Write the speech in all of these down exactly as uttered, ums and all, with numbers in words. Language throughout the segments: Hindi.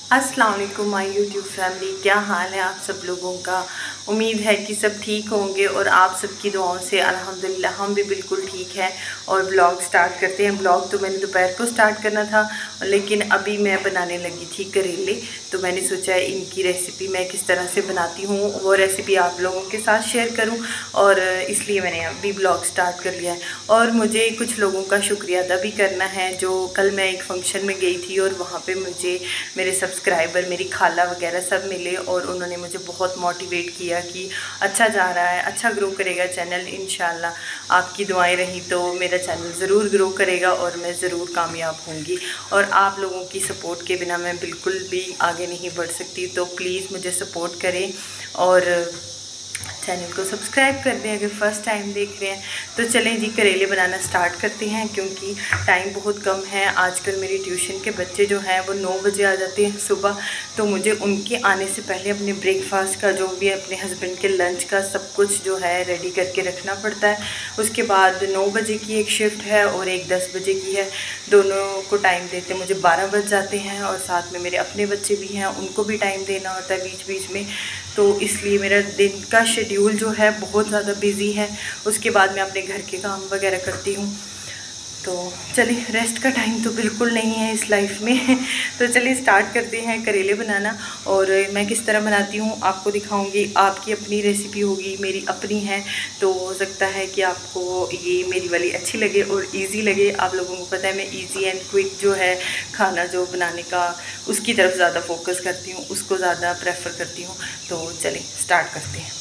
अस्सलाम वालेकुम माय यूट्यूब फैमिली, क्या हाल है आप सब लोगों का। उम्मीद है कि सब ठीक होंगे और आप सबकी दुआओं से अल्हम्दुलिल्लाह हम भी बिल्कुल ठीक है। और ब्लॉग स्टार्ट करते हैं। ब्लॉग तो मैंने दोपहर को स्टार्ट करना था, लेकिन अभी मैं बनाने लगी थी करेले। तो मैंने सोचा इनकी रेसिपी मैं किस तरह से बनाती हूँ वो रेसिपी आप लोगों के साथ शेयर करूँ, और इसलिए मैंने अभी ब्लॉग स्टार्ट कर लिया है। और मुझे कुछ लोगों का शुक्रिया अदा भी करना है। जो कल मैं एक फंक्शन में गई थी और वहाँ पर मुझे मेरे सब्सक्राइबर, मेरी खाला वगैरह सब मिले और उन्होंने मुझे बहुत मोटिवेट किया कि अच्छा जा रहा है, अच्छा ग्रो करेगा चैनल। इंशाल्लाह आपकी दुआएं रही तो मेरा चैनल ज़रूर ग्रो करेगा और मैं ज़रूर कामयाब होंगी। और आप लोगों की सपोर्ट के बिना मैं बिल्कुल भी आगे नहीं बढ़ सकती। तो प्लीज़ मुझे सपोर्ट करें और चैनल को सब्सक्राइब कर दें अगर फर्स्ट टाइम देख रहे हैं। तो चलें जी, करेले बनाना स्टार्ट करते हैं क्योंकि टाइम बहुत कम है। आजकल मेरी ट्यूशन के बच्चे जो हैं वो नौ बजे आ जाते हैं सुबह, तो मुझे उनके आने से पहले अपने ब्रेकफास्ट का जो भी अपने हस्बैंड के लंच का सब कुछ जो है रेडी करके रखना पड़ता है। उसके बाद नौ बजे की एक शिफ्ट है और एक दस बजे की है। दोनों को टाइम देते मुझे बारह बज जाते हैं और साथ में मेरे अपने बच्चे भी हैं, उनको भी टाइम देना होता है बीच बीच में। तो इसलिए मेरा दिन का शेड्यूल जो है बहुत ज़्यादा बिजी है। उसके बाद मैं अपने घर के काम वगैरह करती हूँ। तो चलिए, रेस्ट का टाइम तो बिल्कुल नहीं है इस लाइफ में। तो चलिए स्टार्ट करते हैं करेले बनाना। और मैं किस तरह बनाती हूँ आपको दिखाऊंगी। आपकी अपनी रेसिपी होगी, मेरी अपनी है, तो हो सकता है कि आपको ये मेरी वाली अच्छी लगे और इजी लगे। आप लोगों को पता है मैं इजी एंड क्विक जो है खाना जो बनाने का उसकी तरफ ज़्यादा फोकस करती हूँ, उसको ज़्यादा प्रेफर करती हूँ। तो चलिए स्टार्ट करते हैं।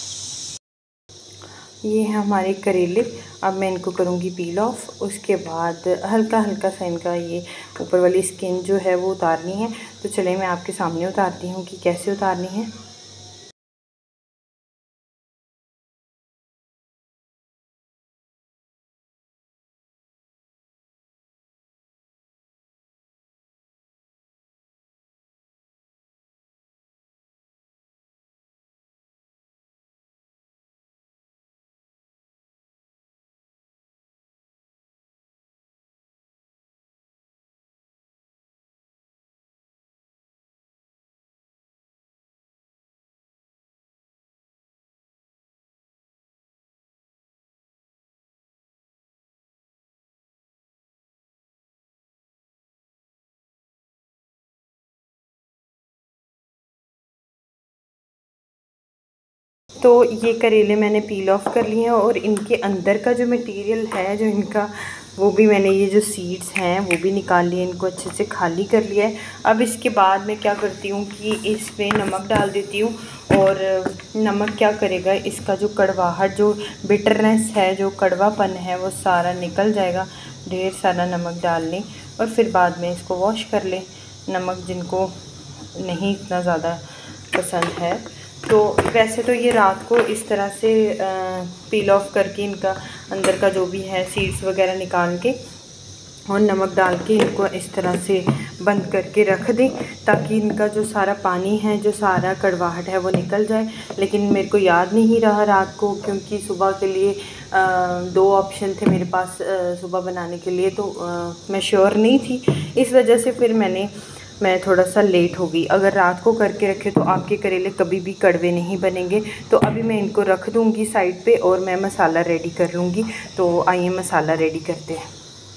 ये है हमारे करेले। अब मैं इनको करूँगी पील ऑफ। उसके बाद हल्का हल्का सा इनका ये ऊपर वाली स्किन जो है वो उतारनी है। तो चलिए मैं आपके सामने उतारती हूँ कि कैसे उतारनी है। तो ये करेले मैंने पील ऑफ कर लिए हैं और इनके अंदर का जो मटेरियल है जो इनका, वो भी मैंने, ये जो सीड्स हैं वो भी निकाल लिए, इनको अच्छे से खाली कर लिया है। अब इसके बाद मैं क्या करती हूँ कि इसमें नमक डाल देती हूँ। और नमक क्या करेगा, इसका जो कड़वाहट, जो बिटरनेस है, जो कड़वापन है वो सारा निकल जाएगा। ढेर सारा नमक डाल लें और फिर बाद में इसको वॉश कर लें। नमक जिनको नहीं इतना ज़्यादा पसंद है, तो वैसे तो ये रात को इस तरह से पील ऑफ करके इनका अंदर का जो भी है सीड्स वगैरह निकाल के और नमक डाल के इनको इस तरह से बंद करके रख दें, ताकि इनका जो सारा पानी है, जो सारा कड़वाहट है वो निकल जाए। लेकिन मेरे को याद नहीं रहा रात को, क्योंकि सुबह के लिए आ, दो ऑप्शन थे मेरे पास आ, सुबह बनाने के लिए, तो आ, मैं श्योर नहीं थी। इस वजह से फिर मैंने मैं थोड़ा सा लेट हो गई। अगर रात को करके रखे तो आपके करेले कभी भी कड़वे नहीं बनेंगे। तो अभी मैं इनको रख दूँगी साइड पे और मैं मसाला रेडी कर लूँगी। तो आइए मसाला रेडी करते हैं।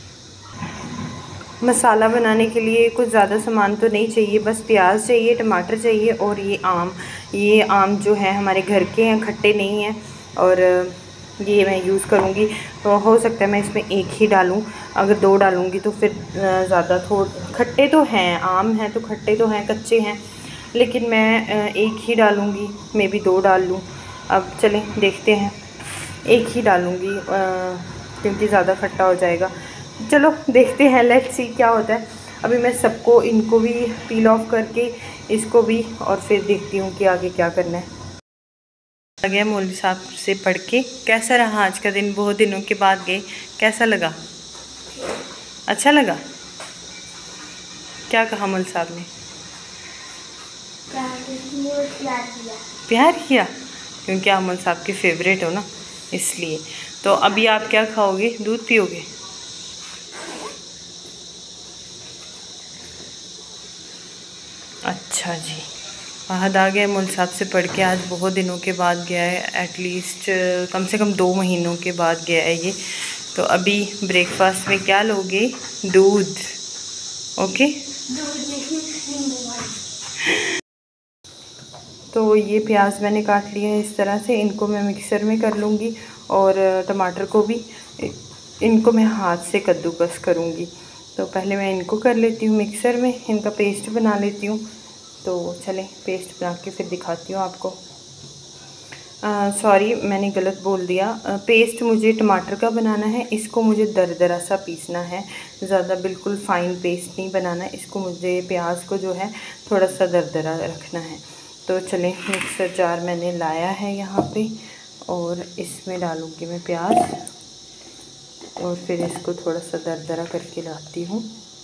मसाला बनाने के लिए कुछ ज़्यादा सामान तो नहीं चाहिए, बस प्याज चाहिए, टमाटर चाहिए और ये आम। ये आम जो है हमारे घर के हैं, खट्टे नहीं हैं, और ये मैं यूज़ करूँगी। तो हो सकता है मैं इसमें एक ही डालूँ, अगर दो डालूँगी तो फिर ज़्यादा थोड़े खट्टे तो हैं, आम हैं तो खट्टे तो हैं, कच्चे हैं, लेकिन मैं एक ही डालूँगी, मे बी दो डाल लूँ। अब चलें देखते हैं, एक ही डालूँगी क्योंकि ज़्यादा खट्टा हो जाएगा। चलो देखते हैं, लेट्स सी क्या होता है। अभी मैं सबको, इनको भी पील ऑफ करके, इसको भी, और फिर देखती हूँ कि आगे क्या करना है। आ गया मौलवी साहब से पढ़ के। कैसा रहा आज का दिन? बहुत दिनों के बाद गए, कैसा लगा? अच्छा लगा? क्या कहा मौलवी साहब ने? प्यार किया, क्योंकि आप मौलवी साहब के फेवरेट हो ना, इसलिए। तो अभी आप क्या खाओगे? दूध पियोगे? अच्छा जी, फहद आ गया मुल साहब से पढ़ के, आज बहुत दिनों के बाद गया है, एटलीस्ट कम से कम दो महीनों के बाद गया है ये। तो अभी ब्रेकफास्ट में क्या लोगे? दूध। ओके, तो ये प्याज मैंने काट लिया है इस तरह से, इनको मैं मिक्सर में कर लूँगी और टमाटर को भी इनको मैं हाथ से कद्दूकस करूँगी। तो पहले मैं इनको कर लेती हूँ मिक्सर में, इनका पेस्ट बना लेती हूँ। तो चलें पेस्ट बना के फिर दिखाती हूँ आपको। सॉरी मैंने गलत बोल दिया, आ, पेस्ट मुझे टमाटर का बनाना है, इसको मुझे दरदरा सा पीसना है, ज़्यादा बिल्कुल फ़ाइन पेस्ट नहीं बनाना है इसको, मुझे प्याज को जो है थोड़ा सा दरदरा रखना है। तो चलें मिक्सर जार मैंने लाया है यहाँ पे और इसमें डालूँगी मैं प्याज और फिर इसको थोड़ा सा दरदरा करके लाती हूँ।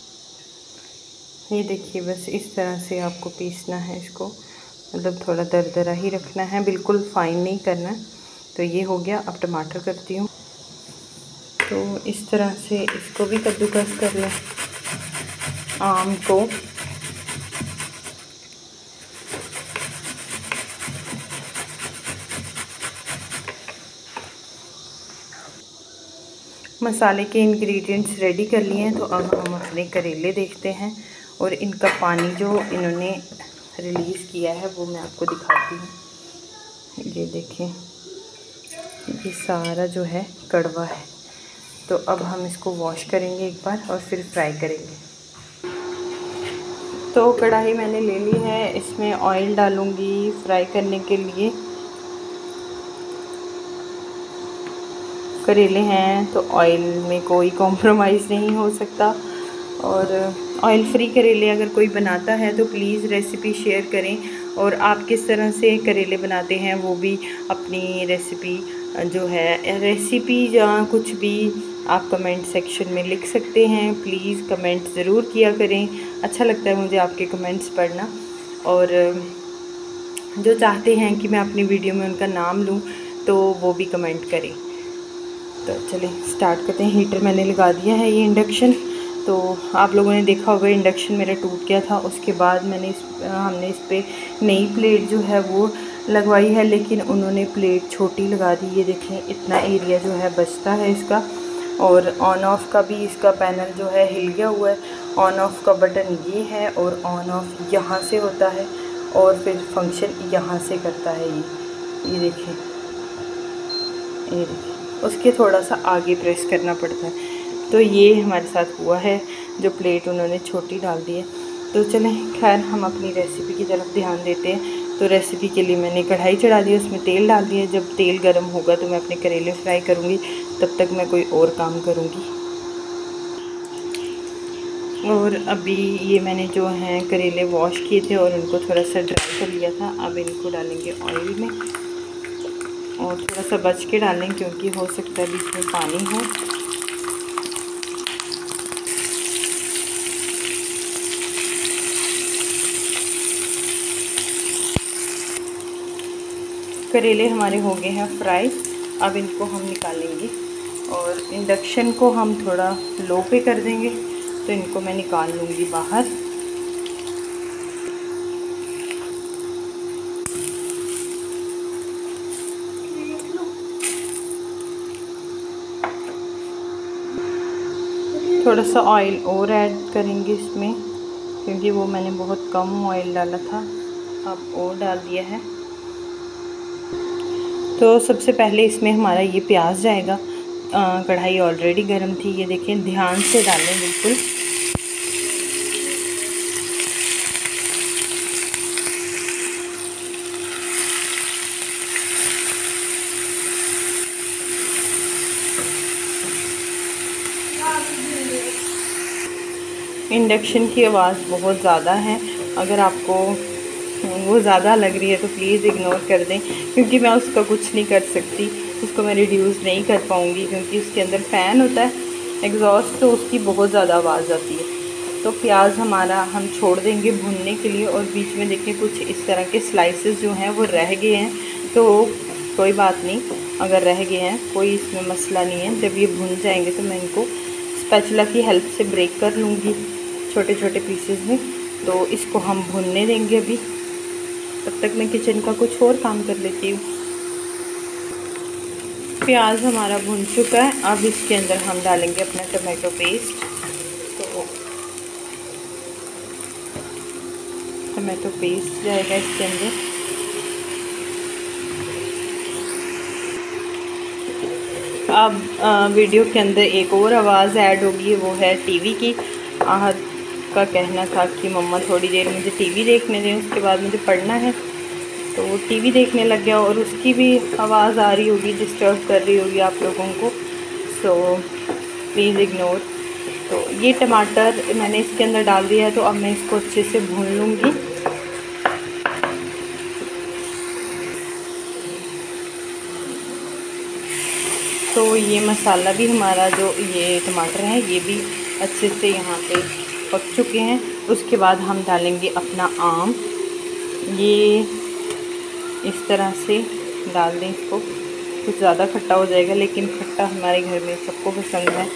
ये देखिए बस इस तरह से आपको पीसना है इसको, मतलब थोड़ा दरदरा ही रखना है, बिल्कुल फ़ाइन नहीं करना। तो ये हो गया। अब टमाटर करती हूँ। तो इस तरह से इसको भी कद्दूकस कर लें, आम को। मसाले के इंग्रेडिएंट्स रेडी कर लिए हैं। तो अब हम अपने करेले देखते हैं और इनका पानी जो इन्होंने रिलीज़ किया है वो मैं आपको दिखाती हूँ। ये देखें, ये सारा जो है कड़वा है। तो अब हम इसको वॉश करेंगे एक बार और फिर फ्राई करेंगे। तो कढ़ाई मैंने ले ली है, इसमें ऑयल डालूँगी फ्राई करने के लिए। करेले हैं तो ऑयल में कोई कॉम्प्रोमाइज़ नहीं हो सकता, और ऑयल फ्री करेले अगर कोई बनाता है तो प्लीज़ रेसिपी शेयर करें, और आप किस तरह से करेले बनाते हैं वो भी अपनी रेसिपी जो है रेसिपी या कुछ भी आप कमेंट सेक्शन में लिख सकते हैं। प्लीज़ कमेंट ज़रूर किया करें, अच्छा लगता है मुझे आपके कमेंट्स पढ़ना। और जो चाहते हैं कि मैं अपनी वीडियो में उनका नाम लूँ तो वो भी कमेंट करें। तो चलिए स्टार्ट करते हैं। हीटर मैंने लगा दिया है, ये इंडक्शन। तो आप लोगों ने देखा होगा इंडक्शन मेरा टूट गया था, उसके बाद मैंने इस हमने इस पर नई प्लेट जो है वो लगवाई है, लेकिन उन्होंने प्लेट छोटी लगा दी। ये देखें इतना एरिया जो है बचता है इसका। और ऑन ऑफ़ का भी इसका पैनल जो है हिल गया हुआ है। ऑन ऑफ़ का बटन ये है और ऑन ऑफ़ यहाँ से होता है और फिर फंक्शन यहाँ से करता है। ये ये देखें, ये देखें उसके थोड़ा सा आगे प्रेस करना पड़ता है। तो ये हमारे साथ हुआ है, जो प्लेट उन्होंने छोटी डाल दी है। तो चलें खैर हम अपनी रेसिपी की तरफ ध्यान देते हैं। तो रेसिपी के लिए मैंने कढ़ाई चढ़ा दी, उसमें तेल डाल दिया। जब तेल गर्म होगा तो मैं अपने करेले फ्राई करूँगी, तब तक मैं कोई और काम करूँगी। और अभी ये मैंने जो है करेले वॉश किए थे और उनको थोड़ा सा ड्राई कर लिया था। अब इनको डालेंगे ऑयल में, और थोड़ा सा बच के डालें क्योंकि हो सकता है बीच में पानी हो। करेले हमारे हो गए हैं फ्राई, अब इनको हम निकालेंगे और इंडक्शन को हम थोड़ा लो पे कर देंगे। तो इनको मैं निकाल लूँगी बाहर। थोड़ा सा ऑयल और ऐड करेंगे इसमें, क्योंकि वो मैंने बहुत कम ऑयल डाला था, अब और डाल दिया है। तो सबसे पहले इसमें हमारा ये प्याज जाएगा। कढ़ाई ऑलरेडी गर्म थी, ये देखें, ध्यान से डालें बिल्कुल। इंडक्शन की आवाज़ बहुत ज़्यादा है, अगर आपको वो ज़्यादा लग रही है तो प्लीज़ इग्नोर कर दें, क्योंकि मैं उसका कुछ नहीं कर सकती, उसको मैं रिड्यूस नहीं कर पाऊँगी, क्योंकि उसके अंदर फ़ैन होता है एग्जॉस्ट, तो उसकी बहुत ज़्यादा आवाज़ आती है। तो प्याज हमारा हम छोड़ देंगे भुनने के लिए, और बीच में देखें कुछ इस तरह के स्लाइसेस जो हैं वो रह गए हैं, तो कोई बात नहीं, अगर रह गए हैं कोई इसमें मसला नहीं है। जब ये भुन जाएंगे तो मैं इनको स्पैचुला की हेल्प से ब्रेक कर लूँगी छोटे छोटे पीसेस में। तो इसको हम भूनने देंगे अभी। तब तक मैं किचन का कुछ और काम कर लेती हूँ। प्याज हमारा भुन चुका है। अब इसके अंदर हम डालेंगे अपना टमाटो पेस्ट। तो टमाटो पेस्ट जाएगा इसके अंदर। अब आ, वीडियो के अंदर एक और आवाज़ ऐड होगी, वो है टीवी की। आहद का कहना था कि मम्मा थोड़ी देर मुझे टीवी देखने दें, उसके बाद मुझे पढ़ना है। तो वो टीवी देखने लग गया और उसकी भी आवाज़ आ रही होगी, डिस्टर्ब कर रही होगी आप लोगों को। So please ignore. तो ये टमाटर मैंने इसके अंदर डाल दिया है। तो अब मैं इसको अच्छे से भून लूँगी। तो ये मसाला भी हमारा, जो ये टमाटर है, ये भी अच्छे से यहाँ पे पक चुके हैं। उसके बाद हम डालेंगे अपना आम। ये इस तरह से डाल दें इसको। कुछ ज़्यादा खट्टा हो जाएगा, लेकिन खट्टा हमारे घर में सबको पसंद है।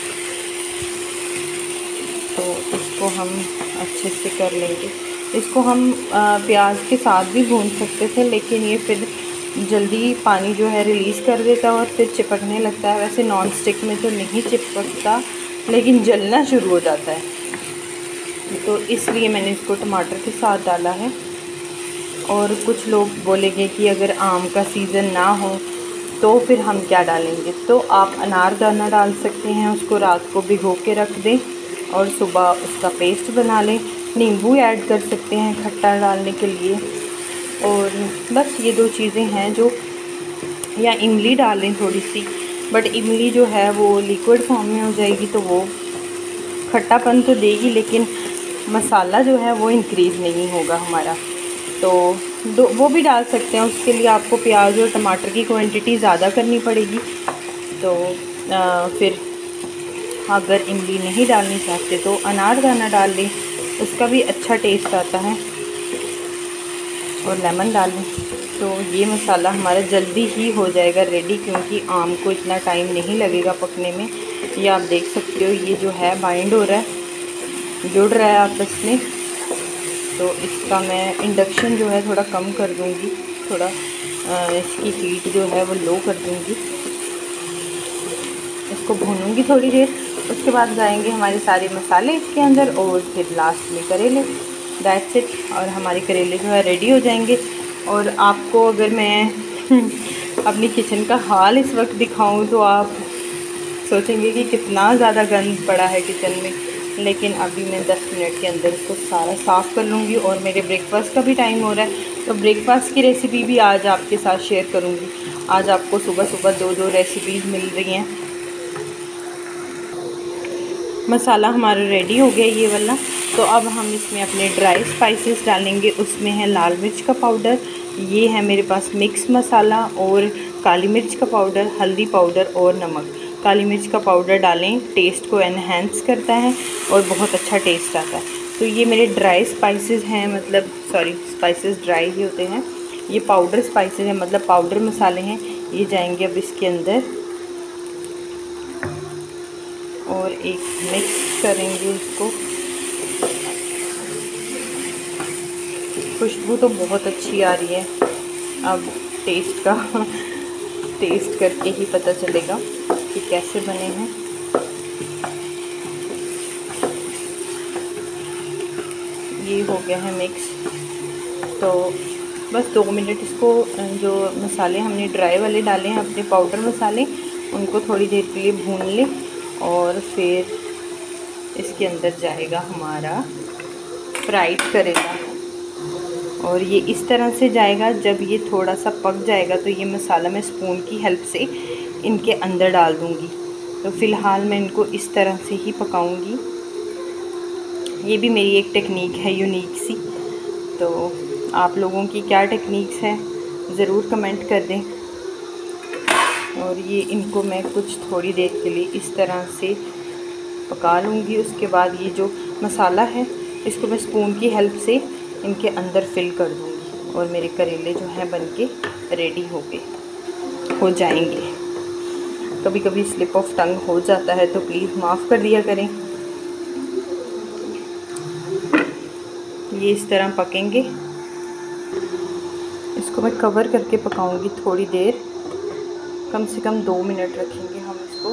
तो इसको हम अच्छे से कर लेंगे। इसको हम प्याज के साथ भी भून सकते थे, लेकिन ये फिर जल्दी पानी जो है रिलीज़ कर देता है और फिर चिपकने लगता है। वैसे नॉन स्टिक में तो नहीं चिपकता, लेकिन जलना शुरू हो जाता है। तो इसलिए मैंने इसको टमाटर के साथ डाला है। और कुछ लोग बोलेंगे कि अगर आम का सीज़न ना हो तो फिर हम क्या डालेंगे। तो आप अनारदाना डाल सकते हैं, उसको रात को भिगो के रख दें और सुबह उसका पेस्ट बना लें। नींबू ऐड कर सकते हैं खट्टा डालने के लिए। और बस ये दो चीज़ें हैं जो, या इमली डाल लें थोड़ी सी, बट इमली जो है वो लिक्विड फॉर्म में हो जाएगी, तो वो खट्टापन तो देगी, लेकिन मसाला जो है वो इंक्रीज़ नहीं होगा हमारा। तो दो वो भी डाल सकते हैं। उसके लिए आपको प्याज और टमाटर की क्वांटिटी ज़्यादा करनी पड़ेगी। तो आ, फिर अगर इमली नहीं डालनी चाहते तो अनारदाना डाल लें, उसका भी अच्छा टेस्ट आता है। और लेमन डाल लें। तो ये मसाला हमारा जल्दी ही हो जाएगा रेडी, क्योंकि आम को इतना टाइम नहीं लगेगा पकने में। ये आप देख सकते हो, ये जो है बाइंड हो रहा है, जुड़ रहा है आपस में। तो इसका मैं इंडक्शन जो है थोड़ा कम कर दूँगी, थोड़ा आ, इसकी हीट जो है वो लो कर दूँगी। इसको भूनूँगी थोड़ी देर। उसके बाद जाएंगे हमारे सारे मसाले इसके अंदर, और फिर लास्ट में करेले। That's it. और हमारे करेले जो है रेडी हो जाएंगे। और आपको अगर मैं अपनी किचन का हाल इस वक्त दिखाऊं तो आप सोचेंगे कि कितना ज़्यादा गंद पड़ा है किचन में, लेकिन अभी मैं दस मिनट के अंदर इसको सारा साफ़ कर लूँगी। और मेरे ब्रेकफास्ट का भी टाइम हो रहा है, तो ब्रेकफास्ट की रेसिपी भी आज आपके साथ शेयर करूँगी। आज आपको सुबह सुबह दो दो रेसिपीज़ मिल रही हैं। मसाला हमारा रेडी हो गया ये वाला। तो अब हम इसमें अपने ड्राई स्पाइसेस डालेंगे। उसमें है लाल मिर्च का पाउडर, ये है मेरे पास मिक्स मसाला, और काली मिर्च का पाउडर, हल्दी पाउडर और नमक। काली मिर्च का पाउडर डालें, टेस्ट को एनहेंस करता है और बहुत अच्छा टेस्ट आता है। तो ये मेरे ड्राई स्पाइसेस हैं, मतलब सॉरी स्पाइसेस ड्राई ही होते हैं। ये पाउडर स्पाइसेस हैं, मतलब पाउडर मसाले हैं। ये जाएंगे अब इसके अंदर और एक मिक्स करेंगे इसको। खुशबू तो बहुत अच्छी आ रही है। अब टेस्ट का टेस्ट करके ही पता चलेगा कि कैसे बने हैं। ये हो गया है मिक्स। तो बस दो मिनट इसको, जो मसाले हमने ड्राई वाले डाले हैं अपने पाउडर मसाले, उनको थोड़ी देर के लिए भून लें। और फिर इसके अंदर जाएगा हमारा फ्राइड करेला, और ये इस तरह से जाएगा। जब ये थोड़ा सा पक जाएगा तो ये मसाला मैं स्पून की हेल्प से इनके अंदर डाल दूँगी। तो फ़िलहाल मैं इनको इस तरह से ही पकाऊँगी। ये भी मेरी एक टेक्निक है यूनिक सी। तो आप लोगों की क्या टेक्निक्स है ज़रूर कमेंट कर दें। और ये इनको मैं कुछ थोड़ी देर के लिए इस तरह से पका लूँगी। उसके बाद ये जो मसाला है इसको मैं स्पून की हेल्प से इनके अंदर फिल कर दूँगी, और मेरे करेले जो हैं बनके रेडी हो गए हो जाएंगे। कभी कभी स्लिप ऑफ टंग हो जाता है, तो प्लीज़ माफ़ कर दिया करें। ये इस तरह पकेंगे। इसको मैं कवर करके पकाऊंगी थोड़ी देर, कम से कम दो मिनट रखेंगे हम इसको।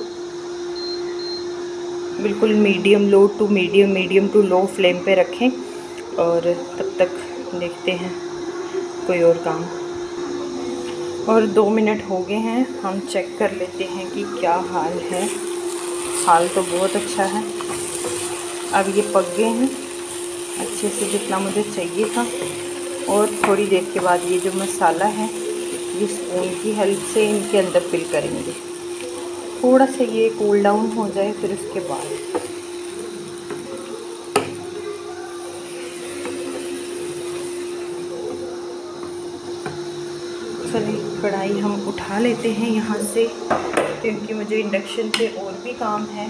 बिल्कुल medium low to medium medium to low flame पे रखें और तब तक देखते हैं कोई और काम। और दो मिनट हो गए हैं, हम चेक कर लेते हैं कि क्या हाल है। हाल तो बहुत अच्छा है। अब ये पक गए हैं अच्छे से, जितना मुझे चाहिए था। और थोड़ी देर के बाद ये जो मसाला है ये स्पून की हेल्प से इनके अंदर फिल करेंगे। थोड़ा सा ये कूल डाउन हो जाए, फिर उसके बाद चलिए कढ़ाई हम उठा लेते हैं यहाँ से, क्योंकि मुझे इंडक्शन पे और भी काम है।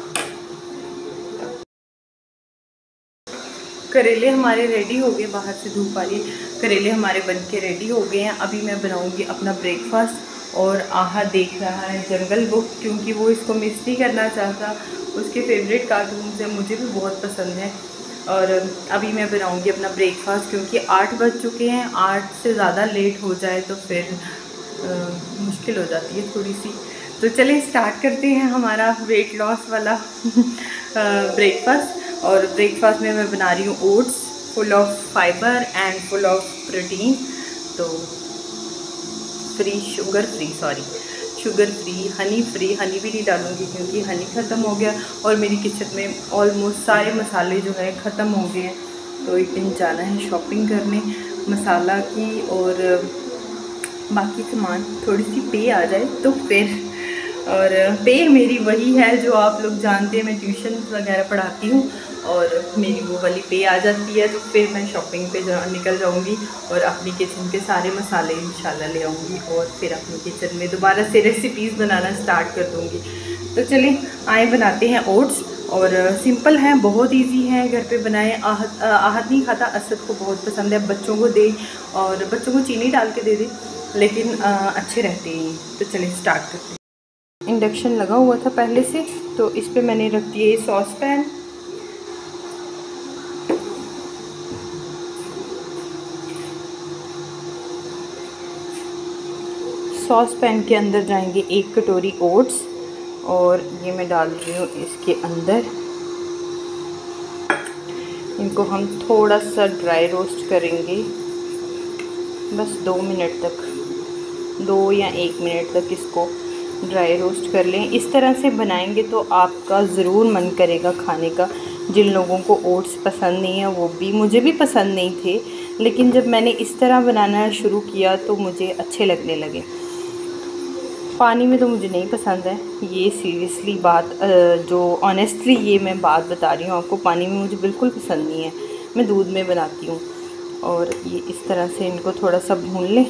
करेले हमारे रेडी हो गए, बाहर से धूप आ रही है। करेले हमारे बन के रेडी हो गए हैं। अभी मैं बनाऊंगी अपना ब्रेकफास्ट। और आहा देख रहा है जंगल बुक, क्योंकि वो इसको मिस नहीं करना चाहता। उसके फेवरेट कार्टून से मुझे भी बहुत पसंद है। और अभी मैं बनाऊंगी अपना ब्रेकफास्ट, क्योंकि आठ बज चुके हैं। आठ से ज़्यादा लेट हो जाए तो फिर आ, मुश्किल हो जाती है थोड़ी सी। तो चलिए स्टार्ट करते हैं हमारा वेट लॉस वाला ब्रेकफास्ट। और ब्रेकफास्ट में मैं बना रही हूँ oats, full of fibre and full of protein. तो free sugar free sorry sugar free honey free honey भी नहीं डालूँगी, क्योंकि हनी ख़त्म हो गया और मेरी किचन में ऑलमोस्ट सारे मसाले जो है ख़त्म हो गए हैं। तो एक दिन जाना है शॉपिंग करने मसाला की, और बाकी सामान थोड़ी सी पे आ जाए तो फिर। और पे मेरी वही है जो आप लोग जानते हैं, मैं ट्यूशन वगैरह पढ़ाती हूँ और मेरी वो वाली पे आ जाती है। तो फिर मैं शॉपिंग पे जा निकल जाऊँगी और अपनी किचन के सारे मसाले इंशाल्लाह ले आऊँगी और फिर अपनी किचन में दोबारा से रेसिपीज़ बनाना स्टार्ट कर दूँगी। तो चलिए आए बनाते हैं ओट्स। और सिंपल हैं, बहुत इजी है, घर पे बनाएं। आहत आहत नहीं खाता, असद को बहुत पसंद है। बच्चों को दे और बच्चों को चीनी डाल के दे दे, लेकिन आ, अच्छे रहते हैं। तो चलिए स्टार्ट करते हैं। इंडक्शन लगा हुआ था पहले से, तो इस पे मैंने रख दिए सॉस पैन। सॉस पैन के अंदर जाएंगे एक कटोरी ओट्स, और ये मैं डाल रही हूँ इसके अंदर। इनको हम थोड़ा सा ड्राई रोस्ट करेंगे, बस दो मिनट तक, दो या एक मिनट तक इसको ड्राई रोस्ट कर लें। इस तरह से बनाएंगे तो आपका ज़रूर मन करेगा खाने का। जिन लोगों को ओट्स पसंद नहीं है, वो भी, मुझे भी पसंद नहीं थे, लेकिन जब मैंने इस तरह बनाना शुरू किया तो मुझे अच्छे लगने लगे। पानी में तो मुझे नहीं पसंद है, ये सीरियसली बात, जो ऑनेस्टली ये मैं बात बता रही हूँ आपको, पानी में मुझे बिल्कुल पसंद नहीं है। मैं दूध में बनाती हूँ। और ये इस तरह से इनको थोड़ा सा भून लें।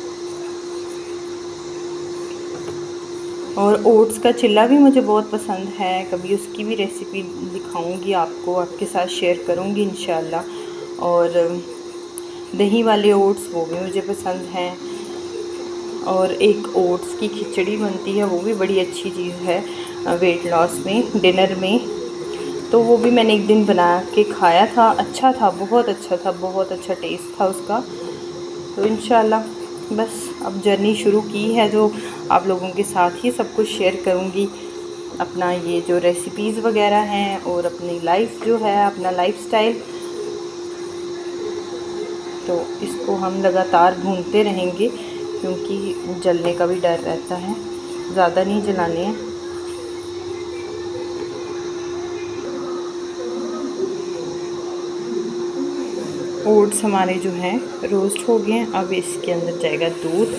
और ओट्स का चिल्ला भी मुझे बहुत पसंद है, कभी उसकी भी रेसिपी दिखाऊंगी आपको, आपके साथ शेयर करूंगी इंशाल्लाह। और दही वाले ओट्स वो भी मुझे पसंद हैं। और एक ओट्स की खिचड़ी बनती है, वो भी बड़ी अच्छी चीज़ है वेट लॉस में, डिनर में। तो वो भी मैंने एक दिन बना के खाया था, अच्छा था, बहुत अच्छा था, बहुत अच्छा टेस्ट था उसका। तो इंशाल्लाह बस अब जर्नी शुरू की है, जो आप लोगों के साथ ही सब कुछ शेयर करूँगी। अपना ये जो रेसिपीज़ वगैरह हैं और अपनी लाइफ जो है, अपना लाइफस्टाइल। तो इसको हम लगातार भूनते रहेंगे, क्योंकि जलने का भी डर रहता है, ज़्यादा नहीं जलाने हैं। ओट्स हमारे जो हैं रोस्ट हो गए हैं। अब इसके अंदर जाएगा दूध।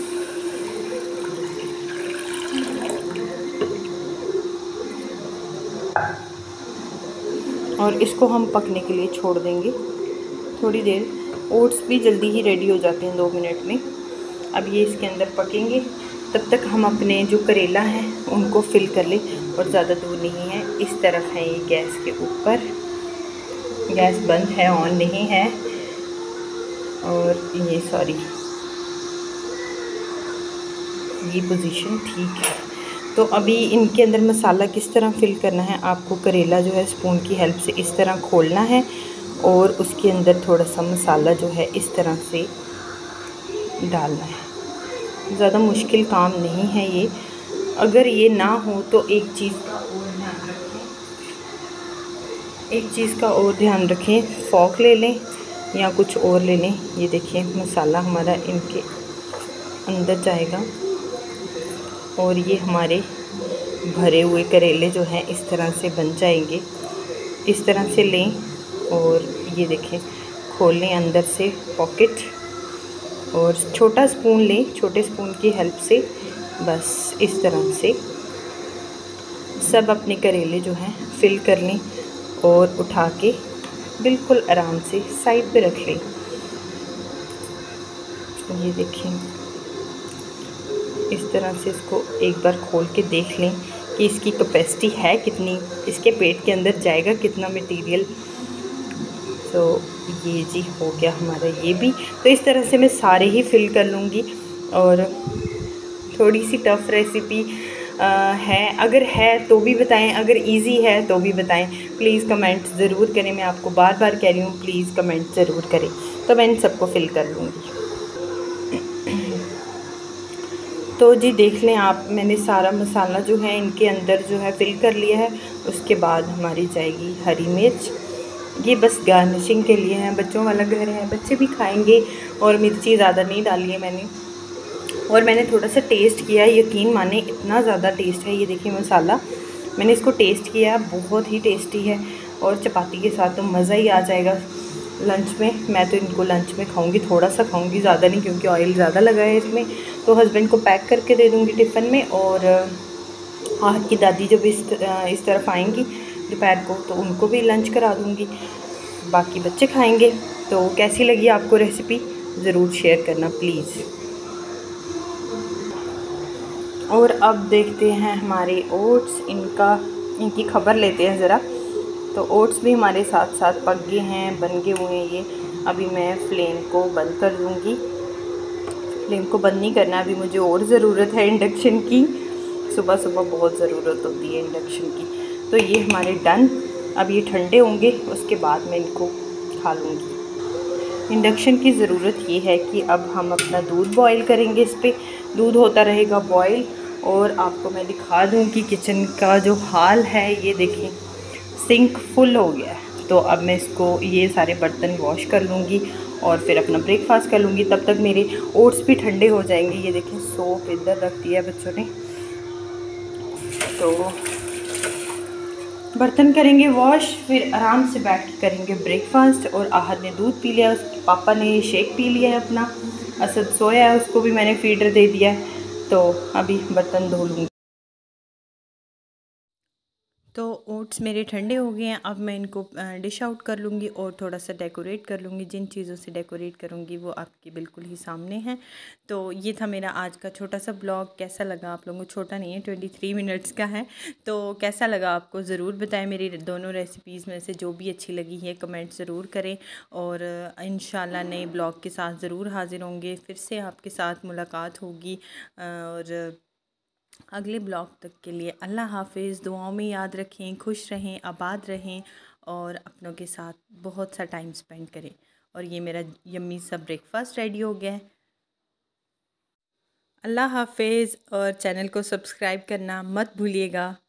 और इसको हम पकने के लिए छोड़ देंगे थोड़ी देर। ओट्स भी जल्दी ही रेडी हो जाते हैं, दो मिनट में। अब ये इसके अंदर पकेंगे, तब तक हम अपने जो करेला हैं उनको फिल कर लें। और ज़्यादा दूर नहीं है, इस तरफ है ये गैस के ऊपर। गैस बंद है, ऑन नहीं है। और ये सॉरी ये पोजीशन ठीक है। तो अभी इनके अंदर मसाला किस तरह फिल करना है, आपको करेला जो है स्पून की हेल्प से इस तरह खोलना है और उसके अंदर थोड़ा सा मसाला जो है इस तरह से डालना है। ज़्यादा मुश्किल काम नहीं है ये। अगर ये ना हो तो एक चीज़ का और ध्यान रखें एक चीज़ का और ध्यान रखें फॉक ले लें या कुछ और ले लें। ये देखिए मसाला हमारा इनके अंदर जाएगा और ये हमारे भरे हुए करेले जो हैं इस तरह से बन जाएंगे। इस तरह से लें और ये देखें खोल लें अंदर से पॉकेट और छोटा स्पून लें, छोटे स्पून की हेल्प से बस इस तरह से सब अपने करेले जो हैं फिल कर लें और उठा के बिल्कुल आराम से साइड पे रख लें। ये देखें इस तरह से इसको एक बार खोल के देख लें कि इसकी कैपेसिटी है कितनी, इसके पेट के अंदर जाएगा कितना मटेरियल। तो ये जी हो गया हमारा ये भी। तो इस तरह से मैं सारे ही फिल कर लूँगी। और थोड़ी सी टफ़ रेसिपी है, अगर है तो भी बताएं, अगर इजी है तो भी बताएं। प्लीज़ कमेंट ज़रूर करें, मैं आपको बार बार कह रही हूँ प्लीज़ कमेंट ज़रूर करें। तो मैं इन सबको फिल कर लूँगी। तो जी देख लें आप, मैंने सारा मसाला जो है इनके अंदर जो है फिल कर लिया है। उसके बाद हमारी जाएगी हरी मिर्च, ये बस गार्निशिंग के लिए है। बच्चों वाला घर है, बच्चे भी खाएंगे और मिर्ची ज़्यादा नहीं डाली है मैंने। और मैंने थोड़ा सा टेस्ट किया है, यकीन माने इतना ज़्यादा टेस्ट है। ये देखिए मसाला, मैंने इसको टेस्ट किया है, बहुत ही टेस्टी है और चपाती के साथ तो मज़ा ही आ जाएगा लंच में। मैं तो इनको लंच में खाऊंगी, थोड़ा सा खाऊंगी, ज़्यादा नहीं, क्योंकि ऑयल ज़्यादा लगा है इसमें। तो हस्बैंड को पैक करके दे दूँगी टिफ़िन में। और आहत की दादी जब इस इस तरफ आएंगी दोपहर को तो उनको भी लंच करा दूँगी, बाकी बच्चे खाएंगे। तो कैसी लगी आपको रेसिपी ज़रूर शेयर करना प्लीज़। और अब देखते हैं हमारे ओट्स, इनका इनकी खबर लेते हैं ज़रा। तो ओट्स भी हमारे साथ साथ पक गए हैं, बन गए हुए हैं ये। अभी मैं फ्लेम को बंद कर दूँगी। फ्लेम को बंद नहीं करना, अभी मुझे और ज़रूरत है इंडक्शन की। सुबह सुबह बहुत ज़रूरत होती है इंडक्शन की। तो ये हमारे डन। अब ये ठंडे होंगे, उसके बाद मैं इनको खा लूँगी। इंडक्शन की ज़रूरत ये है कि अब हम अपना दूध बॉईल करेंगे। इस पर दूध होता रहेगा बॉईल। और आपको मैं दिखा दूँ कि किचन का जो हाल है, ये देखें सिंक फुल हो गया है। तो अब मैं इसको ये सारे बर्तन वॉश कर लूँगी और फिर अपना ब्रेकफास्ट कर लूँगी। तब तक मेरे ओट्स भी ठंडे हो जाएंगे। ये देखें सोप इधर रख दिया बच्चों ने। तो बर्तन करेंगे वॉश, फिर आराम से बैठ के करेंगे ब्रेकफास्ट। और आहद ने दूध पी लिया, उसके पापा ने शेक पी लिया है अपना। असद सोया है, उसको भी मैंने फीडर दे दिया है। तो अभी बर्तन धो लूँगी। तो ओट्स मेरे ठंडे हो गए हैं। अब मैं इनको डिश आउट कर लूँगी और थोड़ा सा डेकोरेट कर लूँगी। जिन चीज़ों से डेकोरेट करूँगी वो आपके बिल्कुल ही सामने हैं। तो ये था मेरा आज का छोटा सा ब्लॉग। कैसा लगा आप लोगों को? छोटा नहीं है, ट्वेंटी थ्री मिनट्स का है। तो कैसा लगा आपको ज़रूर बताएं। मेरी दोनों रेसिपीज़ में से जो भी अच्छी लगी है कमेंट ज़रूर करें। और इंशाल्लाह नए ब्लॉग के साथ ज़रूर हाज़िर होंगे, फिर से आपके साथ मुलाकात होगी। और अगले ब्लॉग तक के लिए अल्लाह हाफ़िज़। दुआओं में याद रखें, खुश रहें, आबाद रहें और अपनों के साथ बहुत सा टाइम स्पेंड करें। और ये मेरा यम्मी सा ब्रेकफास्ट रेडी हो गया है। अल्लाह हाफ़िज़। और चैनल को सब्सक्राइब करना मत भूलिएगा।